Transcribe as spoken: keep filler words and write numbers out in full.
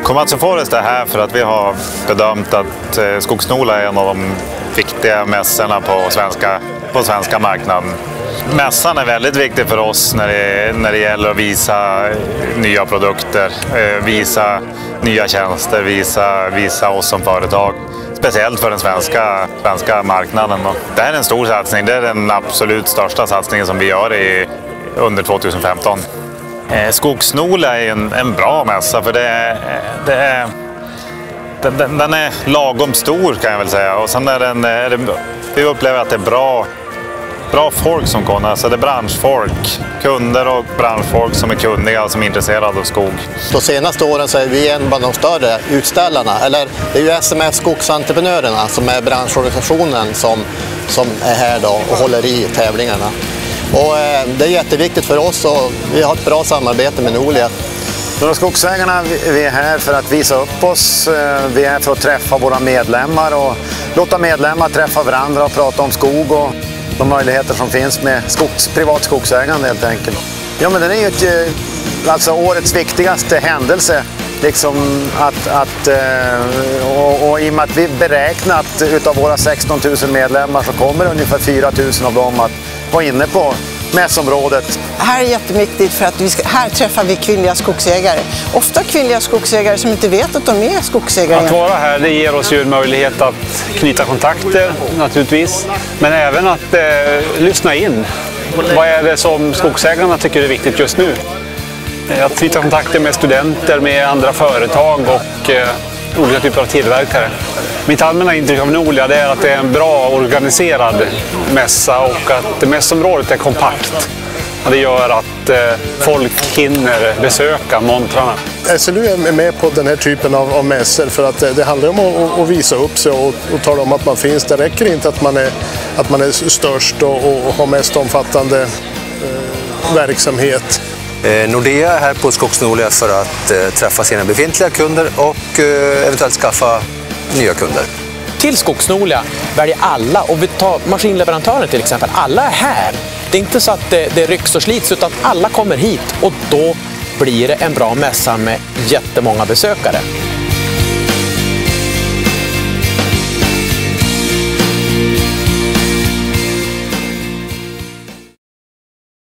Komatsu Forest är här för att vi har bedömt att Skogsnola är en av de viktiga mässorna på svenska, på svenska marknaden. Mässan är väldigt viktig för oss när det, när det gäller att visa nya produkter, visa nya tjänster, visa, visa oss som företag. Speciellt för den svenska, svenska marknaden. Det här är en stor satsning, det är den absolut största satsningen som vi gör i, under tjugohundrafemton. Skogsnola är en, en bra mässa för det är, det är, den, den är lagom stor kan jag väl säga. Och sen är den, är det, vi upplever att det är bra, bra folk som kommer. Så det är branschfolk, kunder och branschfolk som är kunniga, som är intresserade av skog. De senaste åren så är vi en av de större utställarna. Eller det är ju S M F Skogsentreprenörerna som är branschorganisationen som, som är här då och håller i tävlingarna. Och eh, det är jätteviktigt för oss och vi har ett bra samarbete med Nolia. Norra Skogsägarna, vi är här för att visa upp oss. Vi är här för att träffa våra medlemmar och låta medlemmar träffa varandra och prata om skog och de möjligheter som finns med skogs, privat skogsägande helt enkelt. Ja, men den är ju ett, alltså årets viktigaste händelse. Liksom att, att, och, och i och med att vi beräknat utav våra sexton tusen medlemmar så kommer ungefär fyra tusen av dem att vara inne på mässområdet. Här är jätteviktigt för att vi ska, här träffar vi kvinnliga skogsägare. Ofta kvinnliga skogsägare som inte vet att de är skogsägare. Att vara här, det ger oss ju en möjlighet att knyta kontakter naturligtvis. Men även att eh, lyssna in. Vad är det som skogsägarna tycker är viktigt just nu? Att knyta kontakter med studenter, med andra företag och eh, olika typer av tillverkare. Mitt allmänna intryck av Nolia är att det är en bra organiserad mässa och att mässområdet är kompakt. Det gör att eh, folk hinner besöka montrarna. S L U är med på den här typen av, av mässor för att det, det handlar om att, att visa upp sig och, och tala om att man finns. Det räcker inte att man är, att man är störst och, och har mest omfattande eh, verksamhet. Eh, Nordea är här på Skogsnolia för att eh, träffa sina befintliga kunder och eh, eventuellt skaffa nya kunder. Till Skogsnolia väljer alla, och vi tar maskinleverantörer till exempel, alla är här. Det är inte så att det, det rycks och slits utan alla kommer hit och då blir det en bra mässa med jättemånga besökare.